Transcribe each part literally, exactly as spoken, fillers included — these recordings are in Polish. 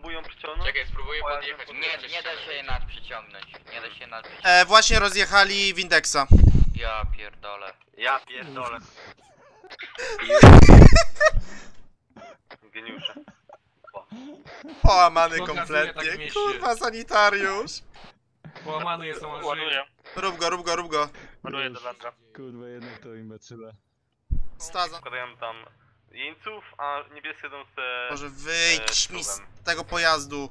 próbują przyciągnąć? Czekaj, spróbuję podjechać. Nie, nie da się je nad przyciągnąć. Nie da się nad przyciągnąć. E, właśnie rozjechali Windeksa. Ja pierdolę. Ja pierdolę. Geniusze. Połamany Pokazuje kompletnie. tak mieście. Kurwa, sanitariusz. Połamany jest on żyje. Rób go, rób go, rób go. Ładuję do wędra. Kurwa, jednak to imbecyle. Staza. Składają tam jeńców, a niebieskie idą te... Może wyjdź mi z tego pojazdu.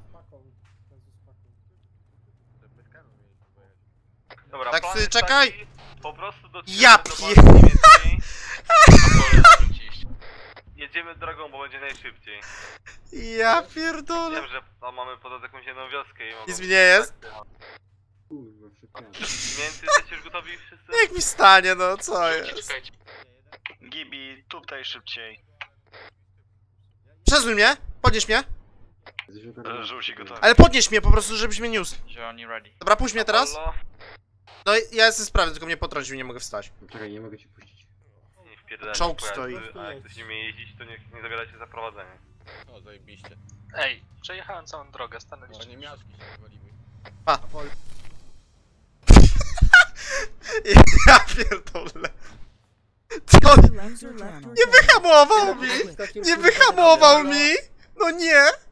Dobra, Tak, plan ty, jest czekaj! taki, po prostu do Ja do pie- bazy niemieckiej. Jedziemy drogą, bo będzie najszybciej. Ja pierdolę. Wiem, że tam mamy poza jakąś jedną wioskę i mogą... Nic mi nie jest. Mięcy, jesteście już gotowi wszyscy? Jak mi stanie, no co jest? Czekajcie. Gibi, tutaj szybciej. Przesuń mnie, podnieś mnie. Żółci gotowi. Ale podnieś mnie po prostu, żebyś mnie niósł. Zieloni ready. Dobra, puść mnie teraz. Halo? No i ja jestem sprawny, tylko mnie potrącił, nie mogę wstać. Czekaj, nie mogę cię puścić. Nie wpierdalajcie Czołg w pojazdy, stoi. A jak ktoś nie umie jeździć, to nie, nie zabierajcie za prowadzenie. O, zajebiście. Ej, przejechałem całą drogę, stanęliście. nie miaszki się wywaliły. Pa. Ja pierdolę. Co? Nie wyhamował mi! Nie wyhamował mi! No nie!